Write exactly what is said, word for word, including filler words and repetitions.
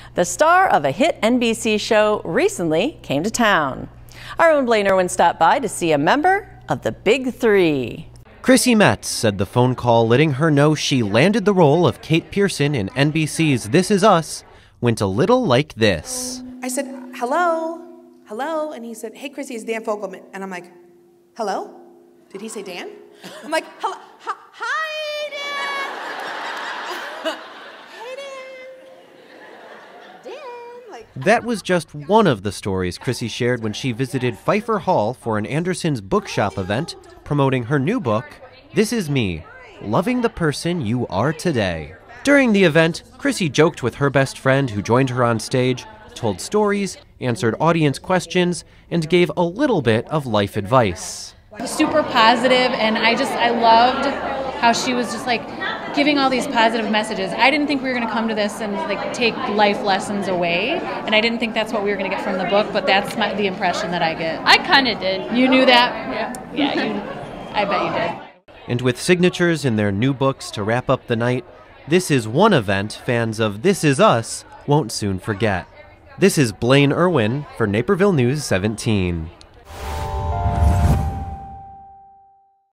The star of a hit N B C show recently came to town. Our own Blaine Irwin stopped by to see a member of the Big Three. Chrissy Metz said the phone call letting her know she landed the role of Kate Pearson in N B C's This Is Us went a little like this. I said, hello, hello, and he said, hey, Chrissy, it's Dan Fogelman. And I'm like, hello? Did he say Dan? I'm like, hello, hi, hi, Dan. Hey, Dan. Dan. Like, that was just one of the stories Chrissy shared when she visited Pfeiffer Hall for an Anderson's Bookshop event promoting her new book, This Is Me, Loving the Person You Are Today. During the event, Chrissy joked with her best friend who joined her on stage, told stories, answered audience questions, and gave a little bit of life advice. Super positive, and I just, I loved how she was just like giving all these positive messages. I didn't think we were going to come to this and like take life lessons away, and I didn't think that's what we were going to get from the book, but that's my, the impression that I get. I kind of did. You knew that? Yeah, yeah you, I bet you did. And with signatures in their new books to wrap up the night, this is one event fans of This Is Us won't soon forget. This is Blaine Irwin for Naperville News seventeen.